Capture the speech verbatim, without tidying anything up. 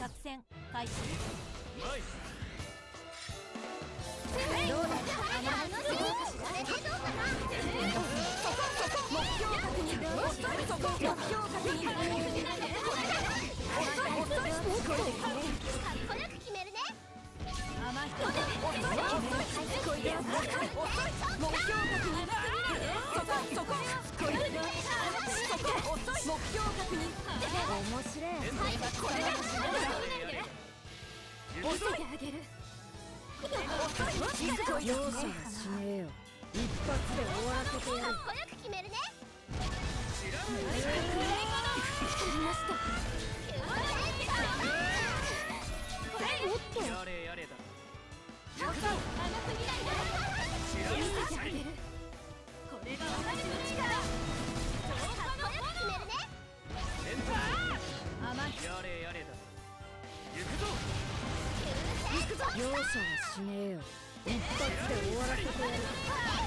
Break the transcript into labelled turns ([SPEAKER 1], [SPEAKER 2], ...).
[SPEAKER 1] 作戦開始。
[SPEAKER 2] ナイス。
[SPEAKER 1] どうだ。目標確認。目標確認。かっこよく決めるね。甘い人。遅い。遅い。目標確認。そこそこ。遅い。目標確認。面白い。遅いであげる。容赦はしねえよ。一発で終わらせてやる。かっこよく決めるね。
[SPEAKER 2] やれやれだ。
[SPEAKER 1] 行くぞ。見せてあげる。これが私の力。かっこよく決めるね。
[SPEAKER 2] センター。
[SPEAKER 1] 甘い。
[SPEAKER 2] やれやれだ。行くぞ。
[SPEAKER 1] 容赦はしねえよ。一発で終わらせてやる。